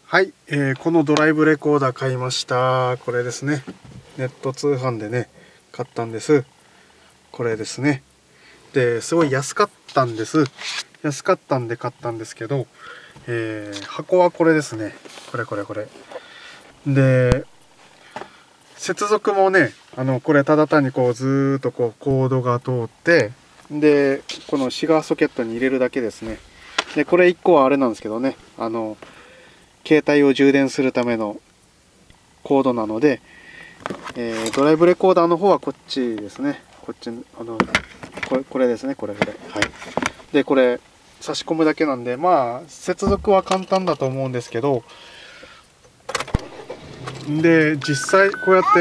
はい、このドライブレコーダー買いました。これですね。ネット通販でね、買ったんです。これですね。で、すごい安かったんです。安かったんで買ったんですけど、箱はこれですね。これ。で、接続もね、これただ単にこうずーっとこうコードが通って、で、このシガーソケットに入れるだけですね。で、これ1個はあれなんですけどね、携帯を充電するためのコードなので、ドライブレコーダーの方はこっちですね。こっち、これですね、これ。はい。で、これ、差し込むだけなんで、まあ、接続は簡単だと思うんですけど、で、実際こうや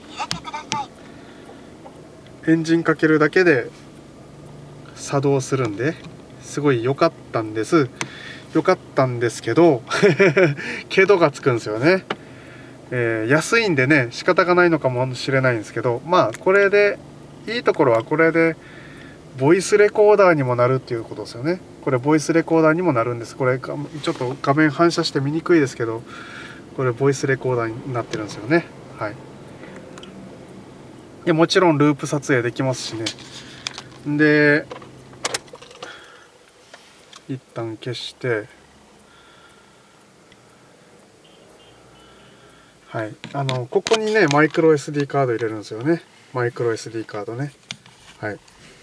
ってエンジンかけるだけで作動するんで、すごい良かったんです。良かったんですけど、けどがつくんですよね。安いんでね、仕方がないのかもしれないんですけど、まあこれでいいところはこれでボイスレコーダーにもなるっていうことですよね。これボイスレコーダーにもなるんです。これちょっと画面反射して見にくいですけど、これボイスレコーダーになってるんですよね。はい。でもちろんループ撮影できますしね。で、一旦消して、はい、ここにねマイクロ SD カード入れるんですよね。マイクロ SD カードね。はい。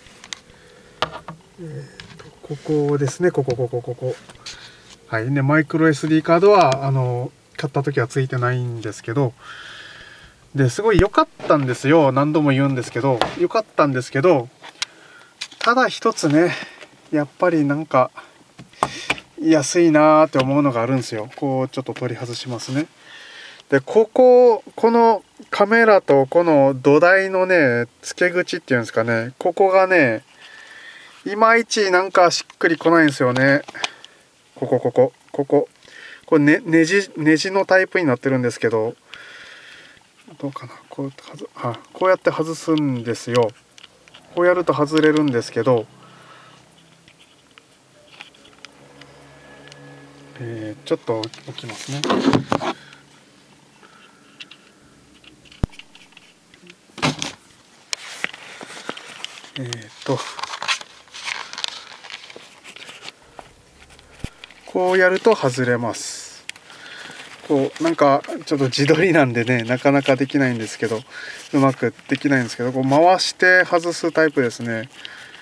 ここですね。ここ。はいね、マイクロ SD カードは買った時はついてないんですけど、ですごい良かったんですよ。何度も言うんですけど、良かったんですけど、ただ一つね、やっぱりなんか安いなーって思うのがあるんですよ。こうちょっと取り外しますね。で、このカメラとこの土台のね、付け口っていうんですかね、ここがね、いまいちなんかしっくりこないんですよね。これネジのタイプになってるんですけど、どうかな、こうやって外すんですよ。こうやると外れるんですけど、ちょっと置きますね。こうやると外れます。こうなんかちょっと自撮りなんでね、なかなかできないんですけど、うまくできないんですけど、こう回して外すタイプですね。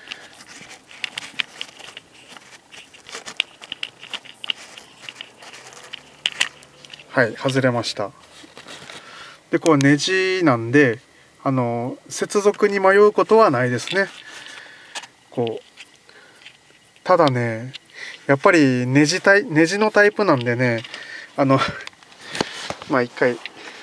はい、外れました。で、こうネジなんで、接続に迷うことはないですね。こうただね、やっぱりネジのタイプなんでね、まあ一回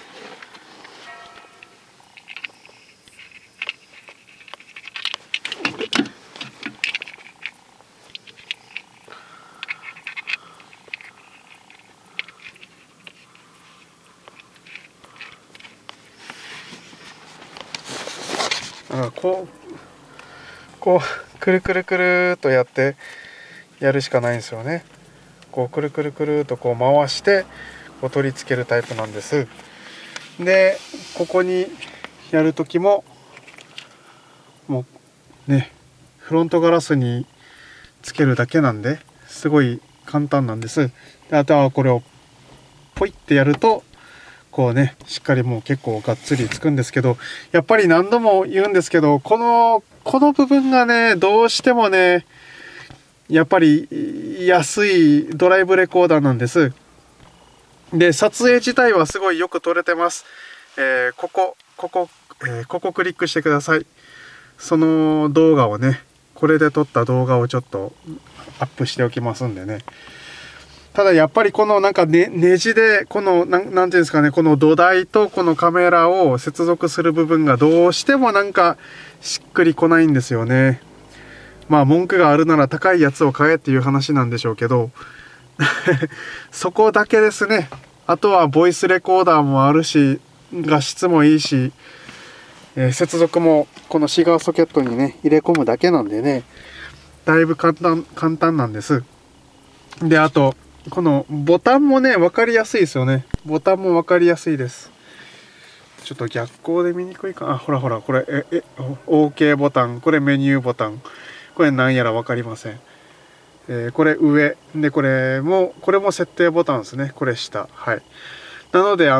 こうくるくるくるとやってやるしかないんですよね。こうくるくるくるとこう回してこう取り付けるタイプなんです。で、ここにやる時ももうね、フロントガラスにつけるだけなんですごい簡単なんです。で、あとはこれをポイってやるとこうね、しっかりもう結構がっつりつくんですけど、やっぱり何度も言うんですけど、この部分がね、どうしてもね、やっぱり安いドライブレコーダーなんです。で、撮影自体はすごいよく撮れてます。ここクリックしてください。その動画をね、これで撮った動画をちょっとアップしておきますんでね。ただやっぱりこのなんかネジでこのなんていうんですかね、この土台とこのカメラを接続する部分がどうしてもなんかしっくりこないんですよね。まあ文句があるなら高いやつを買えっていう話なんでしょうけどそこだけですね。あとはボイスレコーダーもあるし、画質もいいし、接続もこのシガーソケットにね入れ込むだけなんでね、だいぶ簡単なんです。で、あとこのボタンもね分かりやすいですよね。ボタンも分かりやすいです。ちょっと逆光で見にくいか。あ、ほらほら、これOK ボタン、これメニューボタン、これなんやら分かりません。これ上で、これも設定ボタンですね。これ下。はい。なので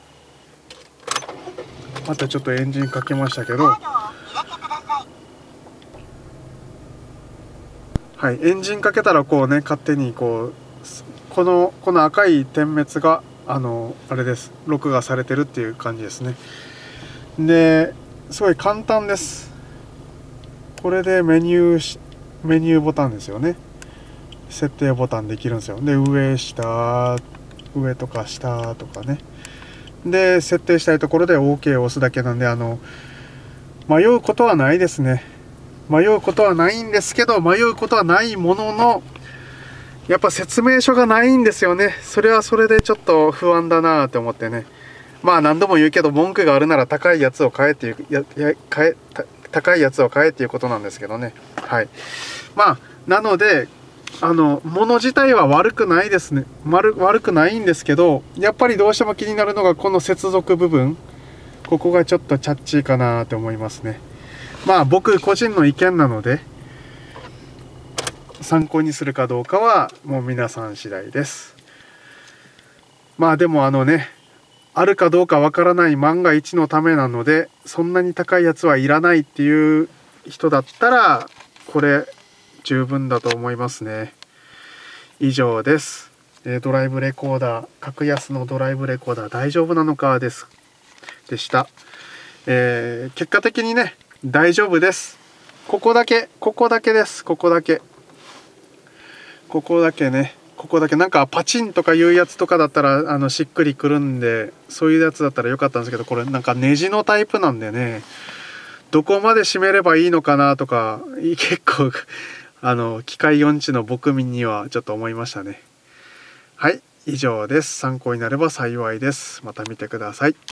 またちょっとエンジンかけましたけど、はい、エンジンかけたらこうね、勝手にこの赤い点滅があれです、録画されてるっていう感じですね。ですごい簡単です。これでメニューボタンですよね。設定ボタンできるんですよ。で、上下、上とか下とかね。で、設定したいところで OK を押すだけなんで、迷うことはないですね。迷うことはないんですけど、迷うことはないものの、やっぱ説明書がないんですよね。それはそれでちょっと不安だなって思ってね。まあ何度も言うけど、文句があるなら高いやつを買えっていう、高いやつを買えっていうことなんですけどね。はい。まあ、なので、物自体は悪くないですね。悪くないんですけど、やっぱりどうしても気になるのがこの接続部分。ここがちょっとチャッチーかなと思いますね。まあ僕個人の意見なので、参考にするかどうかはもう皆さん次第です。まあでもあるかどうかわからない万が一のためなので、そんなに高いやつはいらないっていう人だったら、これ十分だと思いますね。以上です。ドライブレコーダー、格安のドライブレコーダー大丈夫なのかでした。結果的にね、大丈夫です。ここだけです。ここだけね、ここだけなんかパチンとかいうやつとかだったらしっくりくるんで、そういうやつだったらよかったんですけど、これなんかネジのタイプなんでね、どこまで締めればいいのかなとか、結構機械音痴の僕にはちょっと思いましたね。はい、以上です。参考になれば幸いです。また見てください。